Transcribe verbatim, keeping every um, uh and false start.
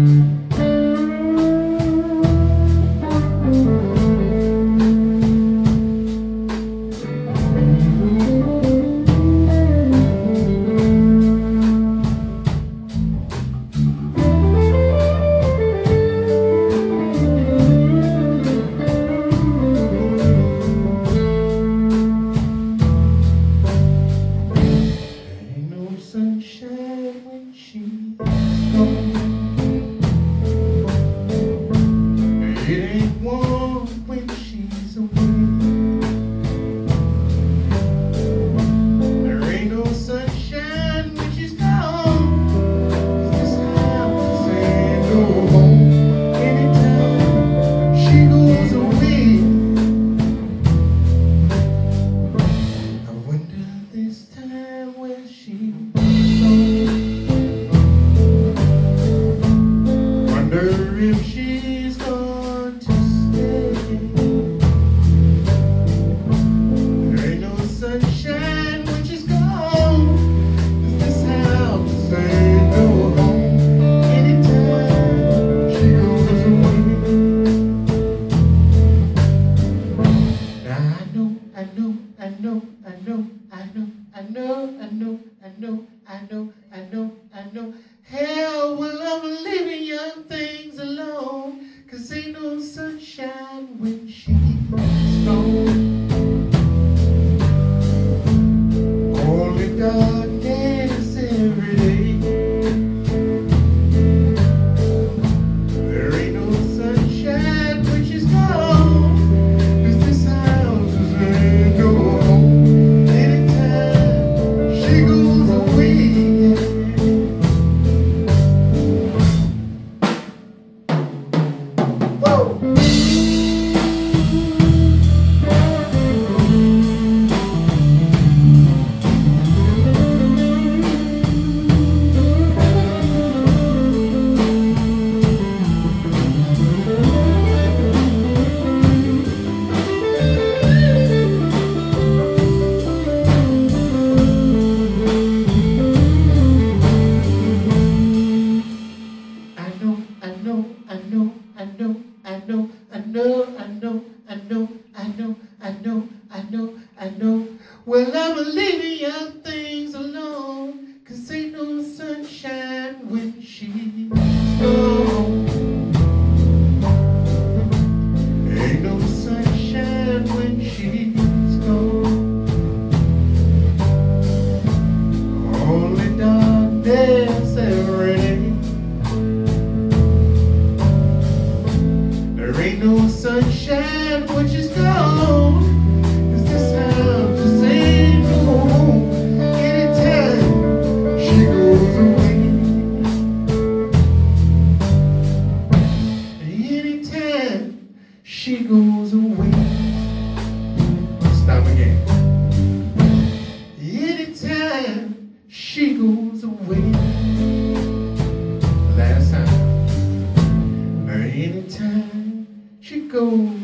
If she's going to stay, there ain't no sunshine when she's gone. Is this house ain't no home anytime she goes away? Now I know, I know, I know, I know, I know, I know, I know, I know, I know, I know, I know. Hell, will love leaving young things alone, 'cause ain't no sunshine when she's gone. Only darkness every day. There ain't no sunshine when she's gone, 'cause this house ain't no home anytime she goes away. I know, I know, I know, I know, I know, I know, I know, I know, I know, I know, I know. Well, I'm leaving young things alone, 'cause ain't no sunshine when she's gone. Ain't no sunshine when she's gone. Only darkness every day. There ain't no sunshine when she's gone, 'cause this house just ain't no home anytime she goes away. Anytime she goes away. Stop again. Anytime she goes away. Last time. Anytime she goes